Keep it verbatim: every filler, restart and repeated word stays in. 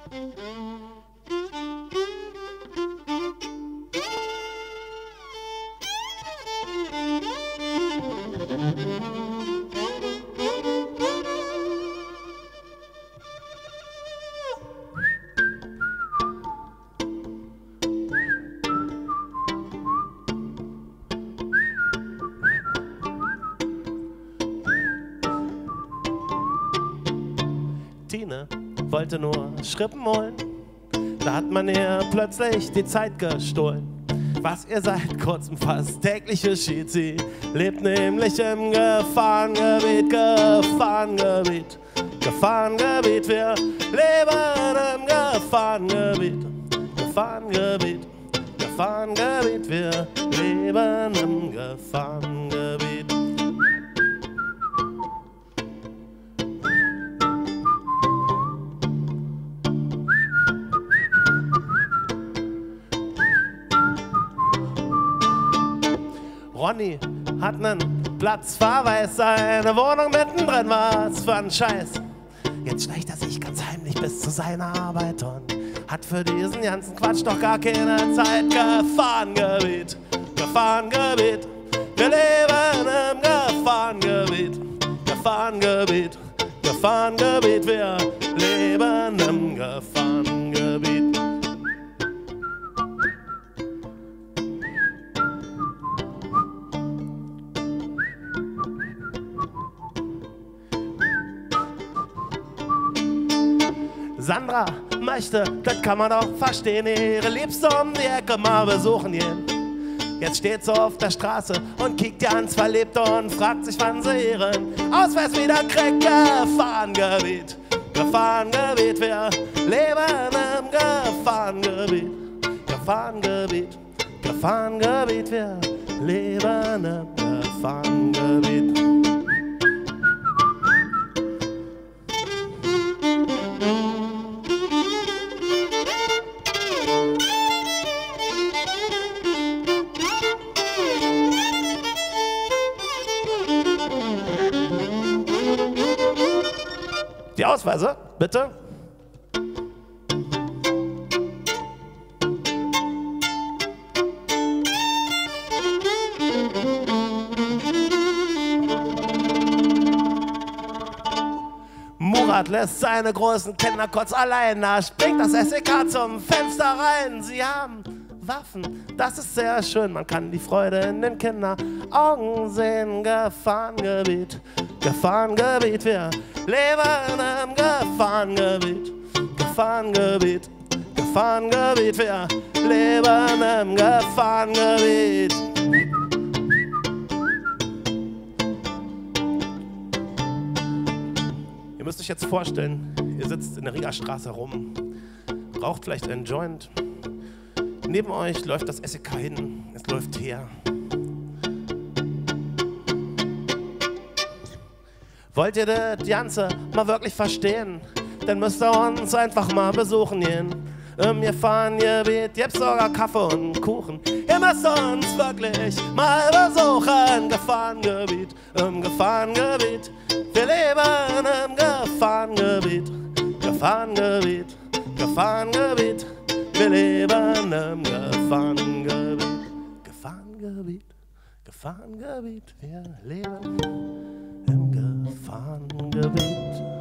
Tine wollte nur Schrippen holen, da hat man ihr plötzlich die Zeit gestohlen. Was ihr seit kurzem fast täglich geschieht, sie lebt nämlich im Gefahrengebiet, Gefahrengebiet, Gefahrengebiet. Wir leben im Gefahrengebiet, Gefahrengebiet, Gefahrengebiet. Wir leben im Gefahrengebiet. Ronny hat nen Platzverweis, seine Wohnung mittendrin, was für ein Scheiß. Jetzt schleicht er sich ganz heimlich bis zu seiner Arbeit und hat für diesen ganzen Quatsch doch gar keine Zeit. Gefahrengebiet, Gefahrengebiet, wir leben im Gefahrengebiet, Gefahrengebiet, Gefahrengebiet, wir leben im Gefahrengebiet. Sandra möchte, das kann man doch verstehen, ihre Liebste um die Ecke mal besuchen gehen. Jetzt steht sie auf der Straße und kickt ganz verliebt und fragt sich, wann sie ihren Ausweis wieder kriegt. Gefahrengebiet, Gefahrengebiet, wir leben im Gefahrengebiet, Gefahrengebiet, Gefahrengebiet, wir leben im Gefahrengebiet. Die Ausweise, bitte. Murat lässt seine großen Kinder kurz allein, da springt das S E K zum Fenster rein. Sie haben Waffen, das ist sehr schön, man kann die Freude in den Kinderaugen sehen. Gefahrengebiet, Gefahrengebiet, wir leben im Gefahrengebiet, Gefahrengebiet, Gefahrengebiet, wir leben im Gefahrengebiet. Ihr müsst euch jetzt vorstellen, ihr sitzt in der Rigastraße rum, raucht vielleicht einen Joint. Neben euch läuft das S E K hin, es läuft her. Wollt ihr das Ganze mal wirklich verstehen, dann müsst ihr uns einfach mal besuchen gehen. Im Gefahrengebiet gibt's sogar Kaffee und Kuchen. Ihr müsst uns wirklich mal besuchen. Gefahrengebiet, im Gefahrengebiet. Wir leben im Gefahrengebiet, Gefahrengebiet, Gefahrengebiet. Wir leben im Gefahrengebiet, Gefahrengebiet, Gefahrengebiet. Wir leben im Gefahrengebiet.